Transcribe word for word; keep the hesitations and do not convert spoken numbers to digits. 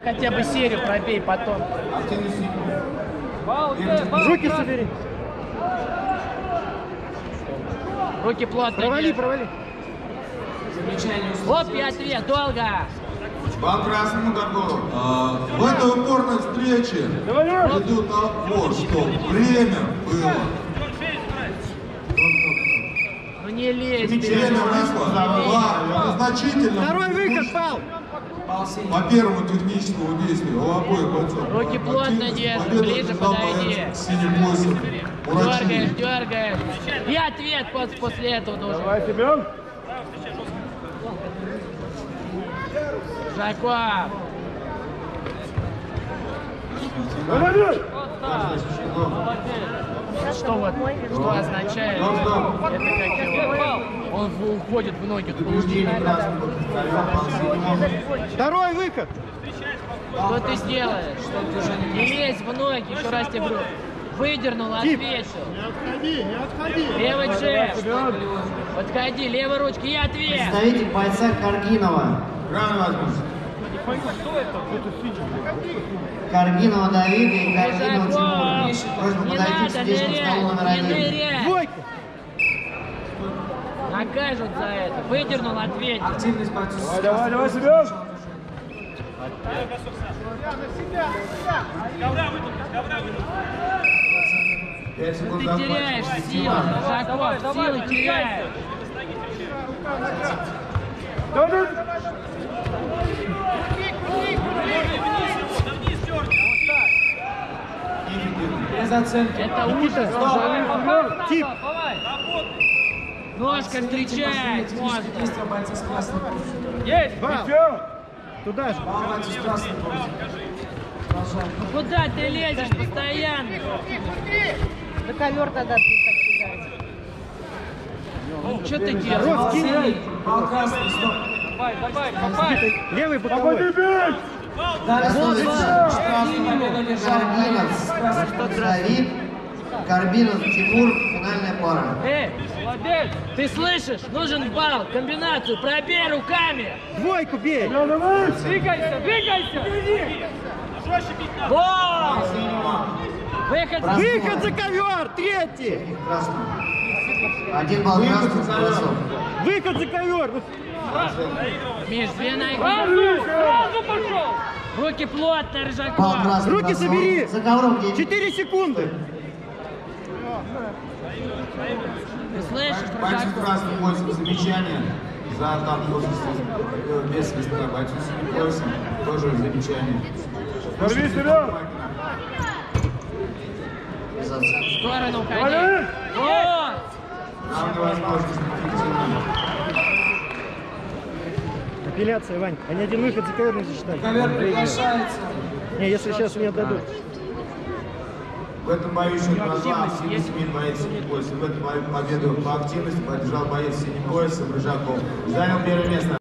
Хотя бы серию пробей потом. Руки собери. Руки плотно. Провали, провали. Оп, и ответ, долго. Бал красному Горголу. А, в этой упорной встрече идут на отбор, что время было. Ну не лезь. Время вышло значительно. Второй выход, Пал. По первому техническому действию у обоих бойцов. Руки плотно держи, ближе подойди. Дергаешь, дергаешь. И ответ после, после этого должен. Давай, Семен. Жаков. Что вот, что означает? Это как его? Он уходит в ноги. Второй выход. Что ты сделаешь? Не лезь в ноги, еще раз тебе говорю. Выдернул, ответил. Не отходи, не отходи. Левый джеб. Подходи, левой ручки и ответ. Представитель бойца Каргинова. Каргинова Давида и Каргинова Тимура. Просьба подойти к сидящему столу номер один. Двойка. Накажут за это. Выдернул, ответил. Давай, давай, давай, Семен. Ты теряешь силы, Жаков, силы теряешь. Это ужас. Тип. Ножка встречает, можно. Есть. Все. Туда же. Ну куда ты лезешь постоянно? Да ковер тогда ты так кидаешь. Ну что ты делаешь? Давай, давай, давай. Левый боковой. Каргинов Давид, Карбинов Тимур, финальная пара. Эй, молодец! Ты слышишь? Нужен балл, комбинацию, пробей руками! Двойку бей. Двигайся, двигайся! Вот! Выход! Выход за ковер, третий. Красный. Один балл красный за бойцов. Выход за ковер. Миш, две ноги! Сразу пошел! Руки плотно, Балл Рыжаков! красный Руки за- собери. За ковром где? Четыре секунды. Ты слышишь, Бойцу Рыжаков? красным бойцам замечание за атаку без свистка. Бойцу синим поясом тоже замечание. Порви, Семен. Без оценки. В сторону уходи! Вот! Равная возможность эффективно. Апелляция, Вань. Они один выход за ковер не засчитали. Ковер приглашается. Не, если сейчас не отдадут. В этом бою счет два синий Смит, боец синим поясом. В этом бою победу по активности поддержал боец синим поясом Рыжаков. Занял первое место.